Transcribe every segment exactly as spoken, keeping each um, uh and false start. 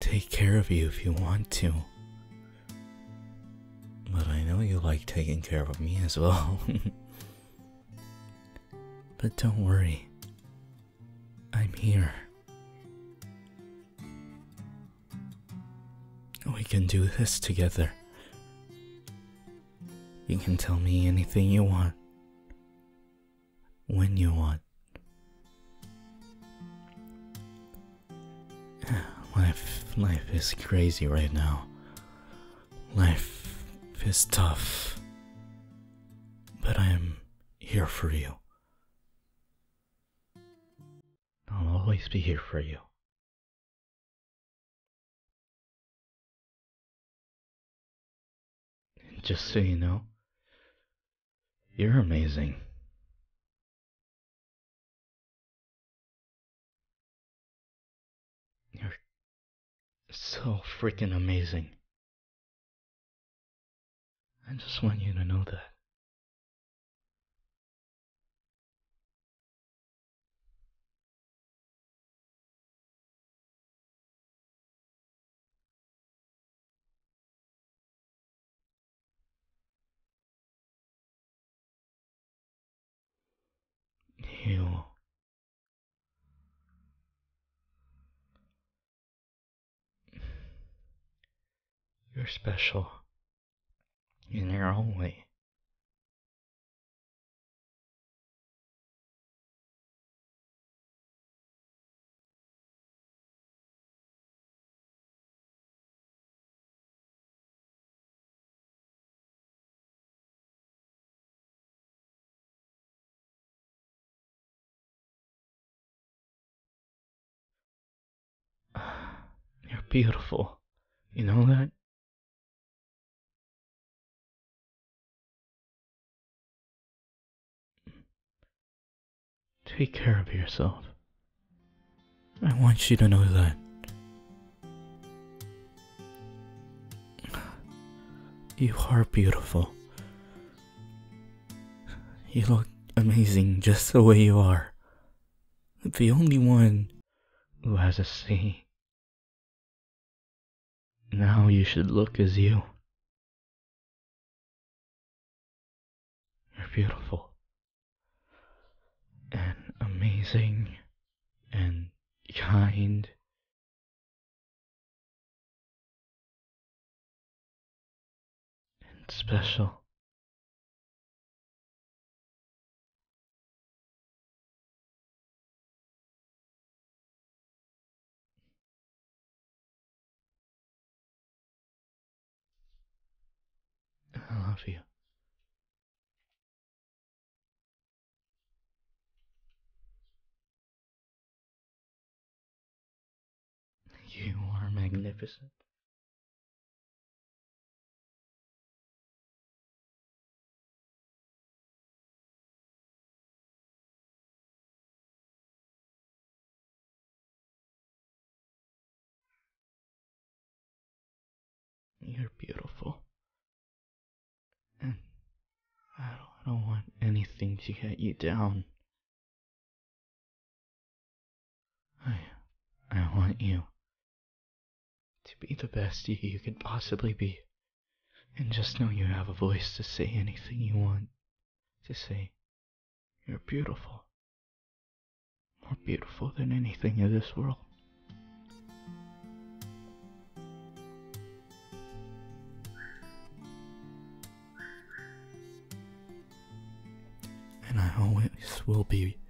take care of you if you want to. But I know you like taking care of me as well. But don't worry. I'm here. We can do this together. You can tell me anything you want. When you want. Life, life is crazy right now. Life is tough. But I am here for you. I'll always be here for you. And just so you know, you're amazing. You're so freaking amazing. I just want you to know that. You. You're special. In your own way. You're beautiful. You know that? Take care of yourself. I want you to know that. You are beautiful. You look amazing just the way you are. The only one who has a say. Now you should look as you. You're beautiful. And amazing. And kind. And special. I love you. You are magnificent. You're beautiful. And I don't, I don't want anything to get you down. I, I want you to be the best you, you could possibly be. And just know you have a voice to say anything you want to say. You're beautiful. More beautiful than anything in this world. And I always will be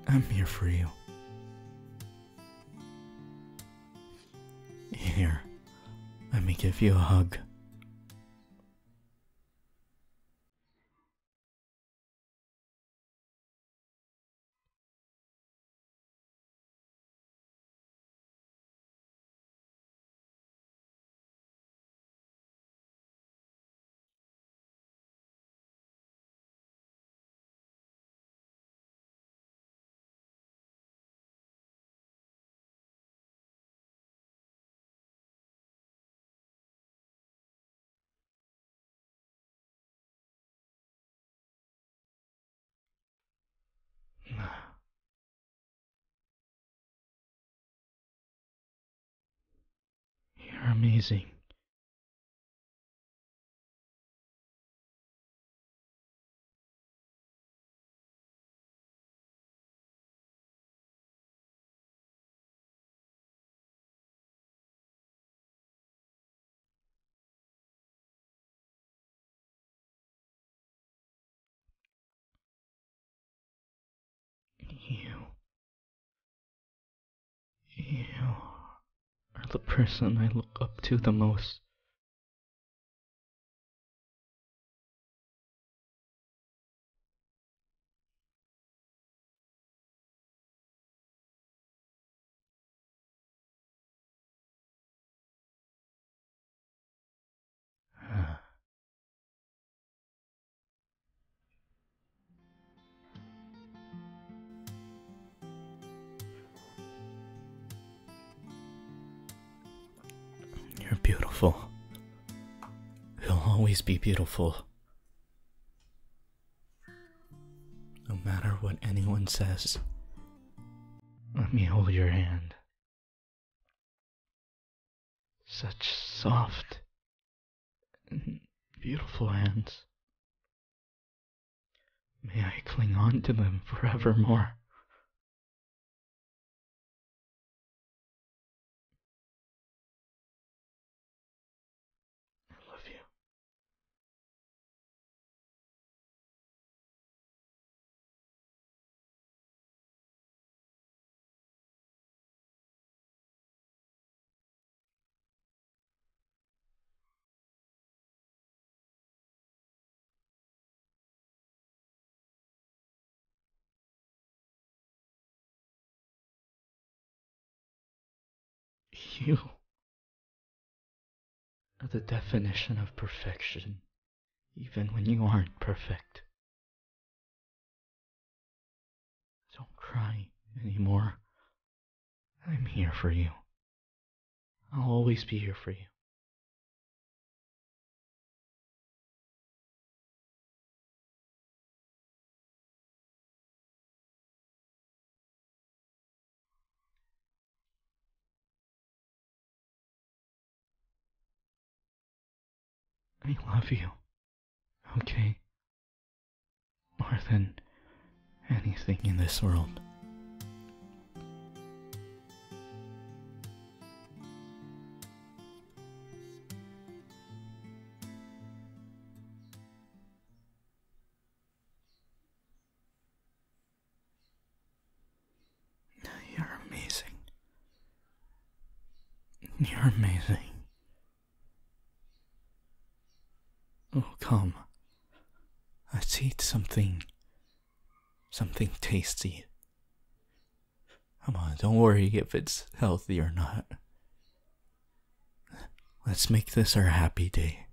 I'm here for you. Here, let me give you a hug. You're amazing. You. You are the person I look up to the most. You're beautiful. You'll always be beautiful. No matter what anyone says. Let me hold your hand. Such soft and beautiful hands. May I cling on to them forevermore. I love you. You are the definition of perfection, even when you aren't perfect. Don't cry anymore. I'm here for you. I'll always be here for you. I love you. Okay? More than anything in this world. You're amazing. You're amazing. Oh, come. Let's eat something. Something tasty. Come on, don't worry if it's healthy or not. Let's make this our happy day.